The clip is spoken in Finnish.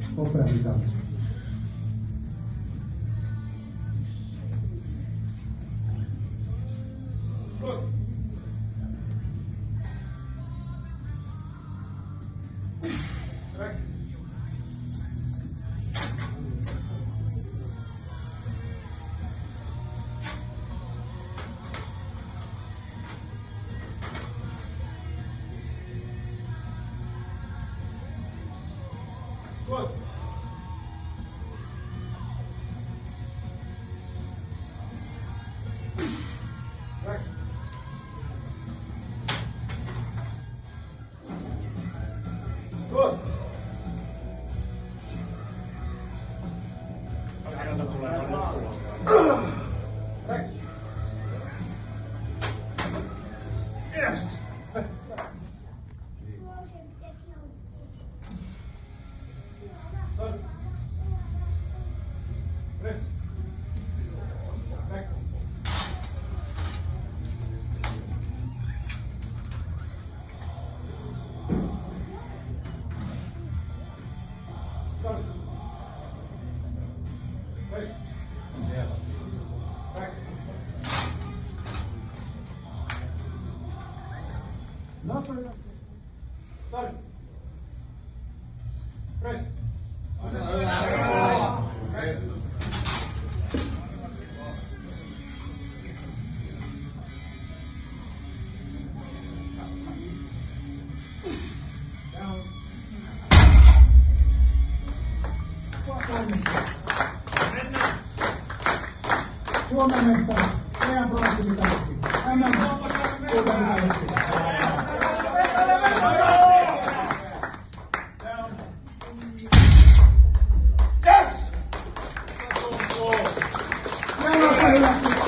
hopeamitalista. Good. Back. Good. Back. Yes. Start. Press. Back. Start. Press. Back. No, pero... Start. Press. Down. Suomen mestari, EM bronssimitalisti, MM kultamitalisti. Down. Yes! Nämä on hyväksytty.